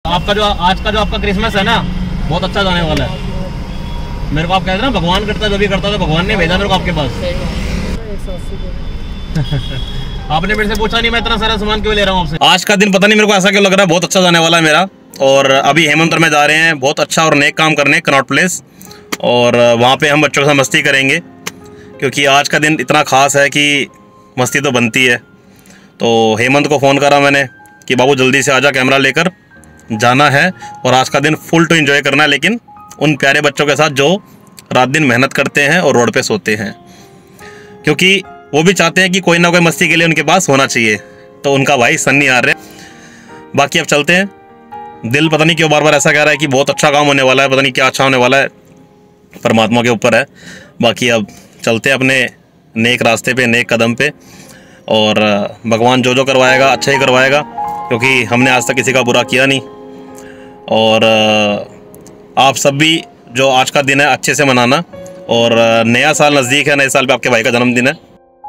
आपका जो आज का जो आपका क्रिसमस है ना बहुत अच्छा जाने वाला है। मेरे को आप कहते ना भगवान करता जो भी करता था भगवान ने भेजा मेरे को आपके पास। आपने मेरे से पूछा नहीं मैं इतना सारा सामान क्यों ले रहा हूँ आपसे। आज का दिन पता नहीं मेरे को ऐसा क्यों लग रहा है बहुत अच्छा जाने वाला है मेरा। और अभी हेमंतर में जा रहे हैं बहुत अच्छा और नेक काम करने कनॉट प्लेस, और वहाँ पे हम बच्चों के साथ मस्ती करेंगे क्योंकि आज का दिन इतना ख़ास है कि मस्ती तो बनती है। तो हेमंत को फ़ोन करा मैंने कि बाबू जल्दी से आजा, कैमरा लेकर जाना है और आज का दिन फुल टू एंजॉय करना है, लेकिन उन प्यारे बच्चों के साथ जो रात दिन मेहनत करते हैं और रोड पे सोते हैं, क्योंकि वो भी चाहते हैं कि कोई ना कोई मस्ती के लिए उनके पास होना चाहिए। तो उनका भाई सन्नी आ रहे। बाकी अब चलते हैं। दिल पता नहीं क्यों बार बार ऐसा कह रहा है कि बहुत अच्छा काम होने वाला है, पता नहीं क्या अच्छा होने वाला है, परमात्मा के ऊपर है। बाकी अब चलते हैं अपने नेक रास्ते पे, नेक कदम पे, और भगवान जो जो करवाएगा अच्छा ही करवाएगा, क्योंकि हमने आज तक किसी का बुरा किया नहीं। और आप सब भी जो आज का दिन है अच्छे से मनाना, और नया साल नज़दीक है, नए साल पे आपके भाई का जन्मदिन है।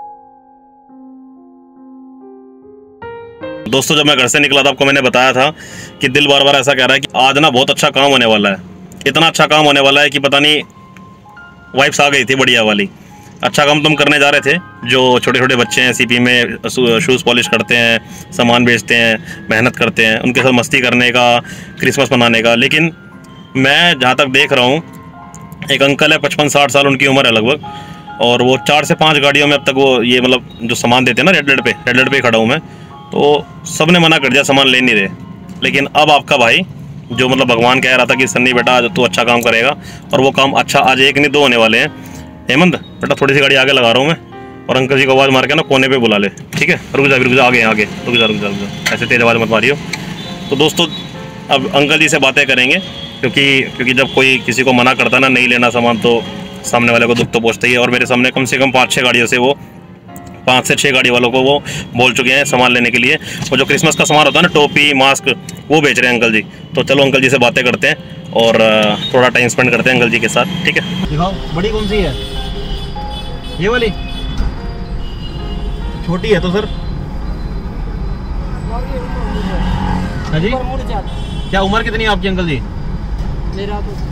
दोस्तों जब मैं घर से निकला था आपको मैंने बताया था कि दिल बार बार ऐसा कह रहा है कि आज ना बहुत अच्छा काम होने वाला है, इतना अच्छा काम होने वाला है कि पता नहीं वाइफ्स आ गई थी बढ़िया वाली। अच्छा काम तुम करने जा रहे थे, जो छोटे छोटे बच्चे हैं सीपी में शूज़ पॉलिश करते हैं, सामान बेचते हैं, मेहनत करते हैं, उनके साथ मस्ती करने का, क्रिसमस मनाने का। लेकिन मैं जहाँ तक देख रहा हूँ एक अंकल है 55-60 साल उनकी उम्र है लगभग, और वो 4 से 5 गाड़ियों में अब तक वो ये मतलब जो सामान देते हैं ना रेड लाइट पे खड़ा हूँ मैं, तो सब ने मना कर दिया, सामान ले नहीं रहे। लेकिन अब आपका भाई जो मतलब भगवान कह रहा था कि सन्नी बेटा आज तू अच्छा काम करेगा, और वो काम अच्छा आज एक नहीं 2 होने वाले हैं। हेमंत बेटा थोड़ी सी गाड़ी आगे लगा रहा हूँ मैं, और अंकल जी को आवाज़ मार के ना कोने पे बुला ले, ठीक है? रुक जा आगे रुक जा, ऐसे तेज़ आवाज़ मत मारियो। तो दोस्तों अब अंकल जी से बातें करेंगे, क्योंकि जब कोई किसी को मना करता ना नहीं लेना सामान, तो सामने वाले को दुख तो पहुँचता ही है। और मेरे सामने कम से कम 5-6 गाड़ियों से वो 5 से 6 गाड़ी वालों को वो बोल चुके हैं सामान लेने के लिए। वो जो क्रिसमस का सामान होता है ना, टोपी मास्क, वो बेच रहे हैं अंकल जी। तो चलो अंकल जी से बातें करते हैं और थोड़ा टाइम स्पेंड करते हैं अंकल जी के साथ, ठीक है? दिखाओ बड़ी कौन सी है? ये वाली छोटी है तो सर। हाँ जी, क्या उम्र कितनी है आपकी अंकल जी? मेरा तो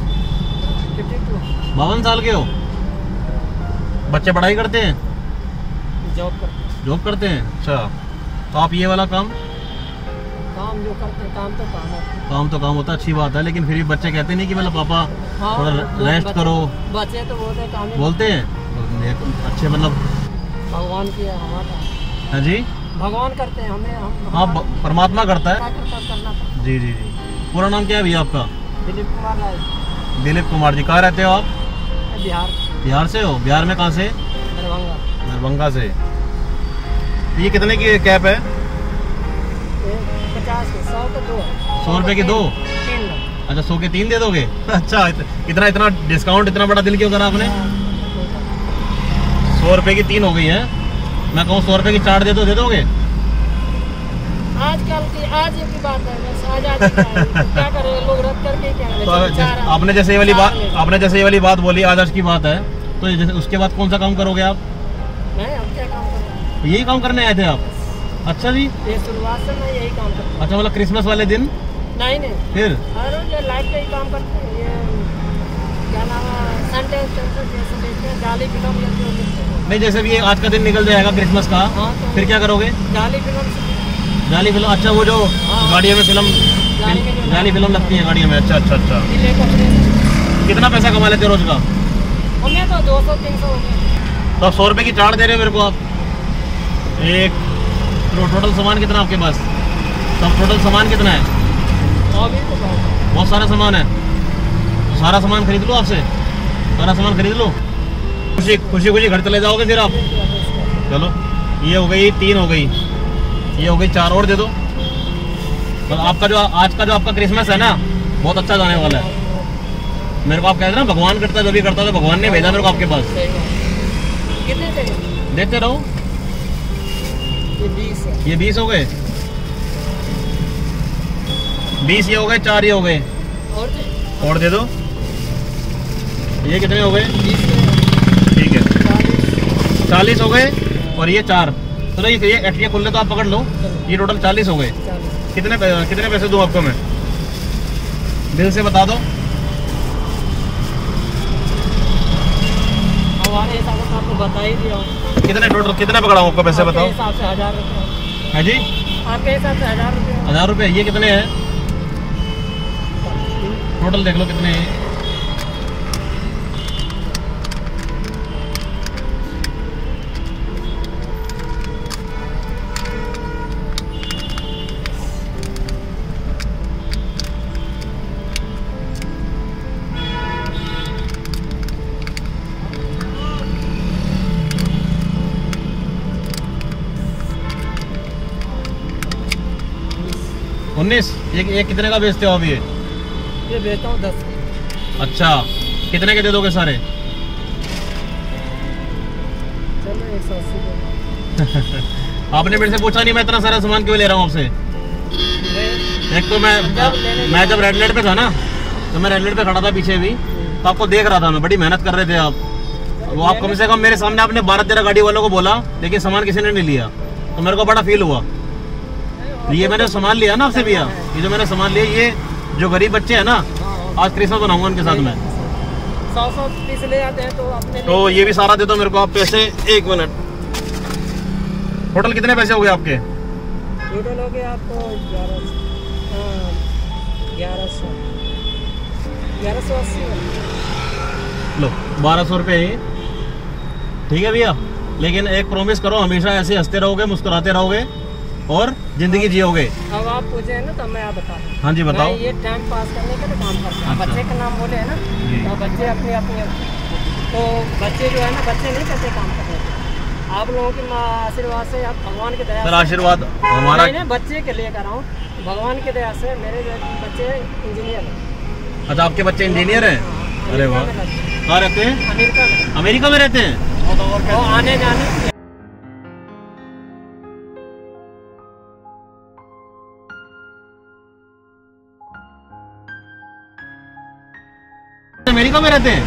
52 साल के हो। बच्चे पढ़ाई करते हैं? जॉब करते हैं। अच्छा, तो आप ये वाला काम जो करते हैं काम तो काम होता है, अच्छी बात है। लेकिन फिर भी बच्चे कहते नहीं कि मतलब पापा थोड़ा रेस्ट करो? बच्चे तो बोलते हैं अच्छे, मतलब भगवान की हमारा। हाँ जी, भगवान करते हैं हमें, हाँ परमात्मा करता है। करना। जी। पूरा नाम क्या है भैया आपका? दिलीप कुमार राय। दिलीप कुमार जी। कहाँ रहते हो आप? बिहार से हो? बिहार में कहाँ से? दरभंगा से। ये कितने की कैप है? 50 के 100 के 2। 100 रुपए की 2? 3। अच्छा 100 के 3 दे दोगे? अच्छा, इतना डिस्काउंट, इतना बड़ा दिल क्यों करा आपने? 100 रुपए की 3 हो गई है। मैं कहूँ 100 रुपए की 4 दे दोगे? आजकल की आज की बात है, बस आज क्या करें लोग, रद्द करके क्या करें। तो आपने जैसे ये वाली बात बोली आज की बात है, तो जैसे उसके बाद कौन सा काम करोगे आप? नहीं, हम क्या काम करें? यही काम करने आए थे आप? अच्छा जी, ये शुरुआत से मैं यही काम करता हूँ। अच्छा, मतलब क्रिसमस वाले दिन? नहीं फिर हर रोज लाइट का ही काम करते हैं। ये क्या नाम है, संडे जैसे देखते हैं, जाली फिल्म नहीं, जैसे भी आज का दिन निकल जाएगा क्रिसमस का, हाँ, तो फिर क्या करोगे? जाली फिल्म। अच्छा, वो जो गाड़ियों में जाली फिल्म लगती है गाड़ियों में। अच्छा। कितना पैसा कमा लेते हो रोज का? हमें तो 200-300 हो गए। तो आप 100 रुपए की 4 दे रहे हो मेरे को आप? एक टोटल सामान कितना आपके पास? सब टोटल सामान कितना है? बहुत सारा सामान है। तो सारा सामान खरीद लो आपसे, सारा सामान खरीद लो, खुशी घर चले जाओगे फिर आप। चलो, ये हो गई 3 हो गई, ये हो गई 4 और दे दो। तो आपका जो आज का जो आपका क्रिसमस है ना बहुत अच्छा जाने वाला है। मेरे को आप कहते ना भगवान करता जो भी करता था भगवान ने भेजा मेरे को आपके पास। कितने चाहिए? देते रहो। ये 20 है। ये 20 हो गए, 20 ये हो गए, 4 ये हो गए, और दे दो। ये कितने हो गए? 20। ठीक है, 40 हो गए, और ये 4। चलो ये खुल ले तो आप पकड़ लो, ये टोटल 40 हो गए। कितने पैसे दूँ आपको मैं? बिल से बता दो। हमारे हिसाब से आपको बता ही दिया हूँ। कितने टोटल कितने पकड़ा हूँ आपको, पैसे आपके बताओ। हिसाब से 1000 रुपये है जी, आपके हिसाब से 1000 रुपये 1000 रुपये। ये कितने हैं टोटल, देख लो कितने हैं। उन्नीस। ये कितने का बेचते हो आप ये बेचता हूँ 10। अच्छा, कितने के दे दोगे सारे? चलो 180। आपने मेरे से पूछा नहीं मैं इतना सारा सामान क्यों ले रहा हूँ आपसे। एक तो मैं जब रेड लाइट पे था ना, तो मैं रेड लाइट पे खड़ा था पीछे भी, तो आपको देख रहा था मैं, बड़ी मेहनत कर रहे थे आप। वो आप कम से कम मेरे सामने आपने 12-13 गाड़ी वालों को बोला, लेकिन सामान किसी ने नहीं लिया, तो मेरे को बड़ा फील हुआ। ये मैंने सामान लिया ना आपसे भैया, ये जो मैंने सामान लिया, ये जो गरीब बच्चे हैं ना, आज क्रिसमस बनाऊंगा उनके साथ में। 100 पीस ले आते हैं तो अपने तो ये भी सारा दे दो मेरे को आप पैसे। 1 मिनट, टोटल कितने पैसे हो गए आपके? टोटल हो गया आपको 1180। लो 1200 रुपये। ठीक है भैया, लेकिन एक प्रॉमिस करो, हमेशा ऐसे हंसते रहोगे, मुस्कुराते रहोगे और जिंदगी जियोगे। अब आप पूछे ना तो मैं आप बता दूं। हाँ जी बताओ। ये टाइम पास करने के लिए काम करते हैं। अच्छा। बच्चे का नाम बोले है ना, तो बच्चे अपने अपने, तो बच्चे जो है ना, बच्चे नहीं कैसे काम कर रहे थे। आप लोगों की आशीर्वाद से, आप भगवान की दया सर से, आशीर्वाद हमारा। नहीं बच्चे के लिए कर रहा हूँ, भगवान की दया से मेरे बच्चे इंजीनियर हैं। अच्छा, आपके बच्चे इंजीनियर हैं? अरे वाह। कहाँ रहते हैं? अमेरिका में। अमेरिका में रहते हैं? वो आने जाने अमेरिका में रहते हैं?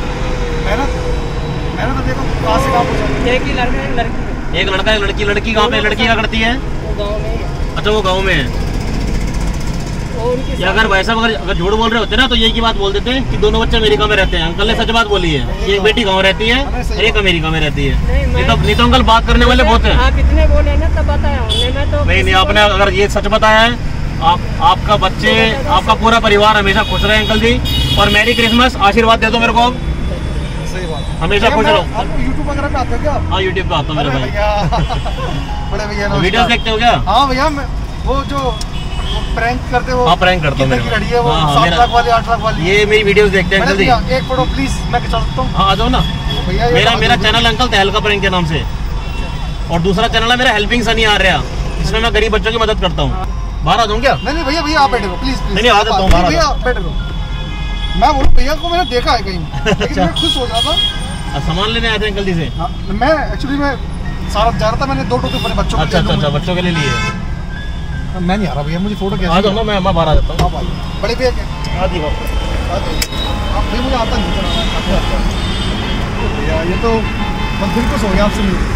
मैंने तो देखो कहाँ से कहाँ पहुँचा। एक ही लड़का एक लड़की। एक लड़का एक लड़की। लड़की कहाँ पे? लड़की क्या करती है? वो गाँव में ही है। अच्छा, वो गाँव में है। वो उनकी या अगर वैसा अगर झूठ बोल रहे होते ना, तो यही की बात बोल देते हैं कि दोनों बच्चे अमेरिका में रहते हैं। अंकल ने सच बात बोली है, एक बेटी गाँव रहती है, एक अमेरिका में रहती है। नहीं तो अंकल बात करने वाले बहुत हैं। आप इतने बोले ना तब बताया हमने, मैं तो नहीं, आपने अगर ये सच बताया है, आपका बच्चे, आपका पूरा परिवार हमेशा खुश रहे अंकल जी। और मैरी क्रिसमस, आशीर्वाद दे दो मेरे को। सही बात, हमेशा खुश रहो। आप यूट्यूब वगैरह पे आते हो क्या? हाँ, यूट्यूब पे आता हूँ मेरे भाई। बड़े भैया वीडियोस देखते हो क्या? हाँ भैया, वो जो प्रैंक करते हो। हाँ, प्रैंक करता हूँ मेरे लड़ी है वो, 7 लाख वाली 8 लाख वाली। ये मेरी वीडियोस देखते हैं अंकल जी। एक फोटो प्लीज मैं खिंचा सकता हूँ? हाँ, आ जाओ ना भैया। मेरा चैनल अंकल तहलका प्रैंक के नाम से, और दूसरा चैनल है मेरा हेल्पिंग सनी आर्या, इसमें मैं गरीब बच्चों की मदद करता हूँ। बाहर आ जाऊँ क्या? नहीं भैया, भैया आप बैठे हो प्लीज। नहीं, आ जाता हूँ बाहर। भैया बैठे हो। मैं बोलूँ भैया को मैंने देखा है कहीं, लेकिन मैं खुद सोच रहा था। सामान लेने आए थे अंकल जी से? मैं एक्चुअली मैं सारा जा रहा था, मैंने 2 टोपी अपने बच्चों को। अच्छा, बच्चों के लिए लिए। मैं नहीं आ रहा भैया, मुझे फोटो कैसे? आ जाओ ना, मैं बाहर आ जाता हूँ। बड़े भैया क्या? हाँ जी, आप भी मुझे आता नहीं चलाना भैया, ये तो मैं दिल खुश हो गया आपसे मिलकर।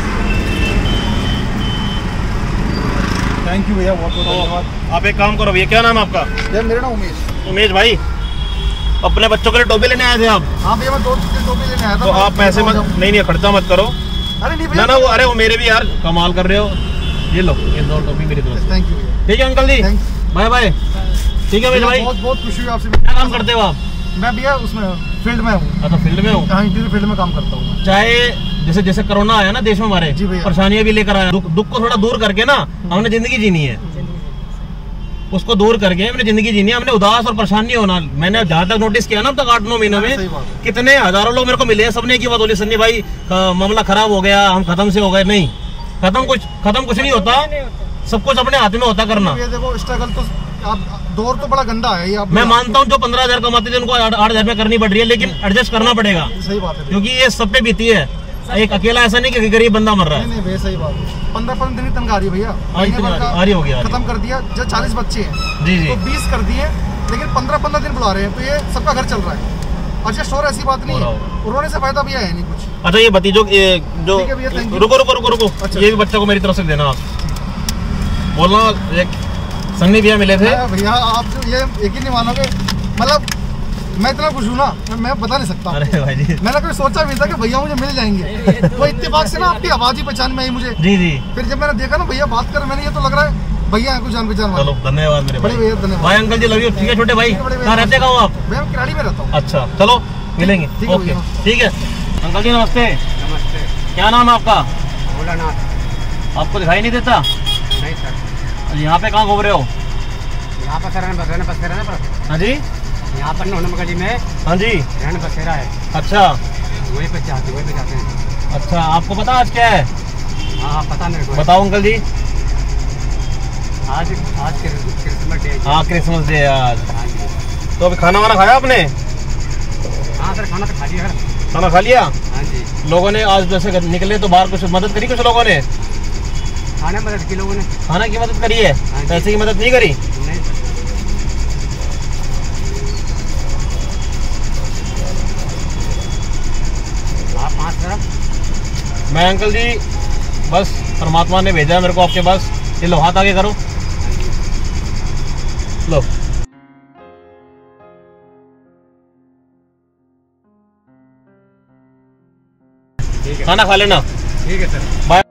थैंक यू भैया, बहुत बहुत धन्यवाद। आप एक काम करो भैया, क्या नाम है आपका? यार मेरा नाम उमेश। उमेश भाई, अपने बच्चों के लिए टोपी लेने आए थे आप? हाँ भैया, मैं 2-3 टोपी लेने आया था। तो आप पैसे मत, नहीं खर्चा मत करो। अरे नहीं ना, वो अरे वो मेरे भी यार कमाल कर रहे हो। ये लो, ये 2 टोपी मेरी तरफ से। थैंक यू भैया। ठीक है अंकल जी, बाय बाय। ठीक है भाई। बहुत बहुत खुशी हुई आपसे। क्या काम करते हो आप? मैं भैया उसमें फील्ड में हूँ। अच्छा, फील्ड में हूँ। हाँ, इंटीरियर फील्ड में काम करता हूँ। चाहे जैसे कोरोना आया ना देश में हमारे, परेशानियां भी लेकर आया, दुख को थोड़ा दूर करके ना हमने जिंदगी जीनी है। उसको दूर करके हमने जिंदगी जीनी है। हमने उदास और परेशान नहीं होना। मैंने जहाँ तक नोटिस किया ना, अब तक 8-9 महीनों में कितने हजारों लोग मेरे को मिले हैं, सबने की बात बोली, सन्नी भाई मामला खराब हो गया, हम खत्म से हो गए। नहीं, खत्म कुछ नहीं होता, सब कुछ अपने हाथ में होता करना। ये देखो स्ट्रगल तो आप, दौर तो बड़ा गंदा है ये। मैं मानता हूँ जो 15,000 कमाते थे उनको 8,000 में करनी पड़ रही है, लेकिन एडजस्ट करना पड़ेगा। सही बात है, क्योंकि ये सब पे बीती है। एक अकेला ऐसा नहीं कि गरीब बंदा मर रहा है। नहीं भैया, सही बात है। 15 दिन की तनख्वाह आ रही है भैया, आ रही हो गया, खत्म कर दिया। जब 40 बच्चे हैं जी तो 20 कर दिए, लेकिन 15 दिन बुला रहे हैं, तो ये सबका घर चल रहा है। एडजस्ट हो रहा है, ऐसी बात नहीं है। उन्होंने से फायदा भैया है नहीं कुछ। अच्छा, ये भतीजो जो रुको, ये भी बच्चों को मेरी तरफ से देना। आप बोलना, एक सन्नी भैया मिले थे भैया, आप जो ये यकीन नहीं मानोगे, मतलब मैं इतना खुश हूँ ना, मैं बता नहीं सकता। अरे भाई जी, मैंने कभी सोचा भी था कि भैया मुझे मिल जाएंगे, वो इत्तेफाक से ना आपकी आवाज ही पहचान में आई मुझे। जी जी, फिर जब मैंने देखा ना भैया बात कर, मैंने ये तो लग रहा है भैया है कुछ जान पहचान वाले। चलो धन्यवाद मेरे बड़े भाई। भैया धन्यवाद भाई अंकल जी लव यू। ठीक है छोटे भाई, बड़े भैया। कहाँ रहते कहाँ हो आप? भैया मैं किराड़ी में रहता हूँ। अच्छा चलो मिलेंगे। ठीक है ओके भैया। ठीक है। अंकल जी नमस्ते। नमस्ते। क्या नाम है आपका? भोलानाथ। आपको दिखाई नहीं देता? नहीं सर। यहाँ पे कहाँ घूम रहे हो? यहाँ पर सर बसेरा बसेरा है पर हाँ जी, यहाँ पर नौनमगली में हाँ जी, रहन बसेरा है। अच्छा वहीं पे जाते हैं। अच्छा, आपको पता आज क्या है? हाँ पता मेरे को। बताओ अंकल जी। आज क्रिसमस डे है। हाँ क्रिसमस डे है आज। हाँ जी। तो अभी खाना वाना खाया आपने? हाँ सर खाना तो खा लिया सर। खाना खा लिया? हाँ जी। लोगों ने आज जैसे निकले तो बाहर कुछ मदद करी कुछ लोगों ने? खाने मदद की लोगों ने। खाना की मदद करी है, हाँ जी। पैसे की मदद नहीं करी? नहीं सर। आप पाँच सर। मैं अंकल जी बस परमात्मा ने भेजा है मेरे को आपके पास। ये लो हाथ आगे करो, लो। ठीक है। खाना खा लेना। ठीक है सर। बाय।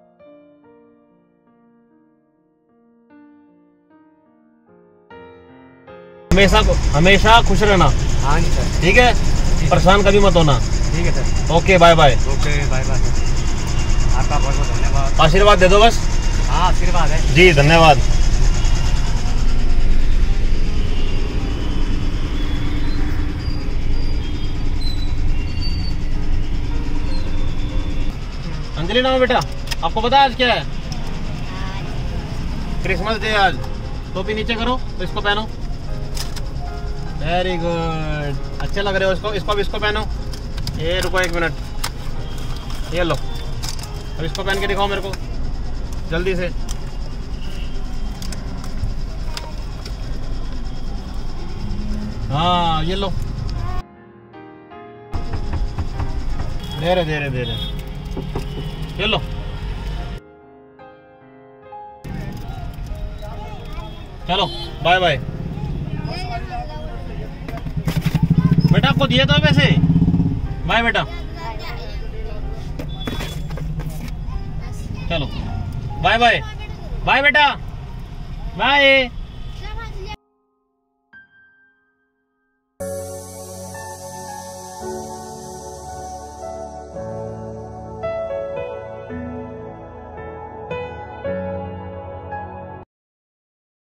हमेशा खुश रहना, हाँ जी सर। ठीक है? परेशान कभी मत होना। ठीक है sir. Okay bye bye. Okay bye bye sir. आपका बहुत बहुत धन्यवाद। आशीर्वाद दे दो बस। हाँ आशीर्वाद है। जी धन्यवाद। अंजलि नाम है बेटा, आपको पता है आज क्या है? क्रिसमस डे आज। टोपी नीचे करो तो इसको पहनो। वेरी गुड, अच्छे लग रहे हो। इसको भी इसको पहनो। ये रुको एक मिनट, ये लो। अब इसको पहन के दिखाओ मेरे को जल्दी से। हाँ ये लो। धीरे धीरे धीरे, ये लो। चलो बाय बाय। बेटा आपको दिए तो पैसे। बाय बेटा। चलो बाय बाय। बाय बेटा, बाय।